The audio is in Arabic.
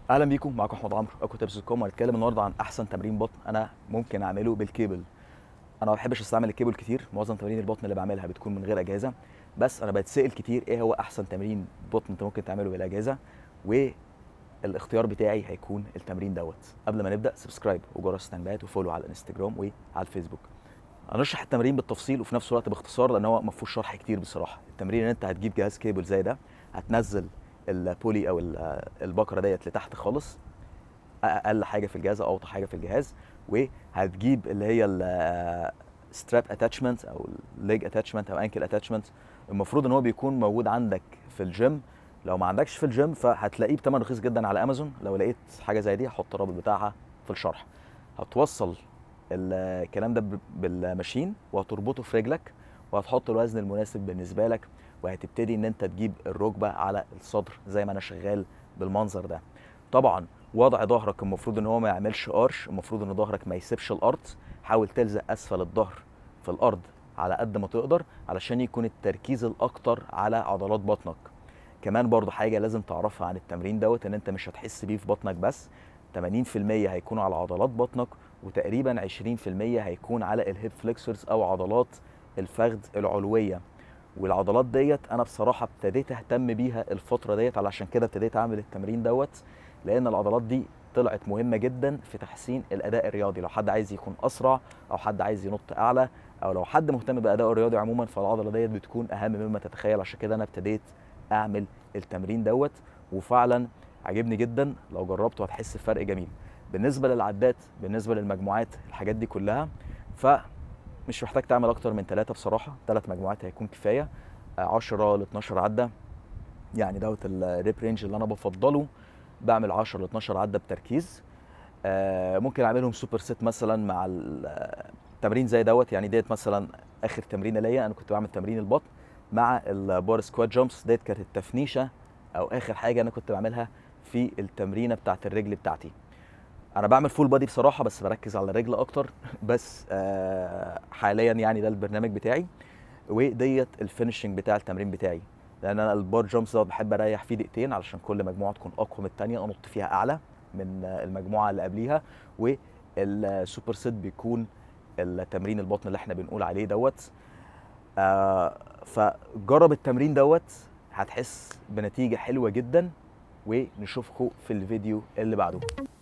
اهلا بيكم، معاكم احمد عمرو اكو تبس كوم. هنتكلم النهارده عن احسن تمرين بطن انا ممكن اعمله بالكيبل. انا ما بحبش استعمل الكيبل كتير، معظم تمارين البطن اللي بعملها بتكون من غير اجهزه، بس انا بتسال كتير ايه هو احسن تمرين بطن انت ممكن تعمله بالاجهزه، والاختيار بتاعي هيكون التمرين دوت. قبل ما نبدا سبسكرايب وجرس التنبيهات وفولو على الانستجرام وعلى الفيسبوك. هنشرح التمرين بالتفصيل وفي نفس الوقت باختصار، لان هو ما فيهوش شرح كتير بصراحه. التمرين ان انت هتجيب جهاز كيبل زي ده، هتنزل البولي او البكره ديت لتحت خالص، اقل حاجه في الجهاز او اوطى حاجه في الجهاز، وهتجيب اللي هي الستراب اتاتشمنت او الليج اتاتشمنت او انكل اتاتشمنت. المفروض ان هو بيكون موجود عندك في الجيم. لو ما عندكش في الجيم فهتلاقيه بتمن رخيص جدا على امازون. لو لقيت حاجه زي دي هحط الرابط بتاعها في الشرح. هتوصل الكلام ده بالماشين وهتربطه في رجلك، وهتحط الوزن المناسب بالنسبه لك، وهتبتدي ان انت تجيب الركبه على الصدر زي ما انا شغال بالمنظر ده. طبعا وضع ظهرك المفروض ان هو ما يعملش قرش، المفروض ان ظهرك ما يسيبش الارض. حاول تلزق اسفل الظهر في الارض على قد ما تقدر علشان يكون التركيز الاكتر على عضلات بطنك. كمان برضو حاجه لازم تعرفها عن التمرين دوت، ان انت مش هتحس بيه في بطنك بس. 80% هيكون على عضلات بطنك، وتقريبا 20% هيكون على الهيب فليكسورز او عضلات الفخذ العلويه. والعضلات ديت انا بصراحه ابتديت اهتم بيها الفتره ديت، علشان كده ابتديت اعمل التمرين دوت، لان العضلات دي طلعت مهمه جدا في تحسين الاداء الرياضي. لو حد عايز يكون اسرع، او حد عايز ينط اعلى، او لو حد مهتم بادائه الرياضي عموما، فالعضله ديت بتكون اهم مما تتخيل. عشان كده انا ابتديت اعمل التمرين دوت، وفعلا عجبني جدا. لو جربته هتحس بفرق جميل. بالنسبه للعدات، بالنسبه للمجموعات، الحاجات دي كلها فمش محتاج تعمل اكتر من 3 بصراحه. 3 مجموعات هيكون كفايه. 10 ل 12 عده، يعني دوت الريب رينج اللي انا بفضله. بعمل 10 ل 12 عده بتركيز. ممكن اعملهم سوبر سيت مثلا مع التمرين زي دوت. يعني ديت مثلا اخر تمرينه ليا، انا كنت بعمل تمرين البطن مع البار سكوات جامبس. ديت كانت التفنيشه او اخر حاجه انا كنت بعملها في التمرينه بتاعت الرجل بتاعتي. انا بعمل فول بادي بصراحه، بس بركز على الرجل اكتر. بس حاليا يعني ده البرنامج بتاعي، وديت الفينشنج بتاع التمرين بتاعي. لان انا البار جامبس دوت بحب اريح فيه دقيقتين علشان كل مجموعه تكون اقوى من الثانيه، انط فيها اعلى من المجموعه اللي قبليها. والسوبر سيت بيكون التمرين البطن اللي احنا بنقول عليه دوت. فجرب التمرين دوت، هتحس بنتيجه حلوه جدا. ونشوفكم في الفيديو اللي بعده.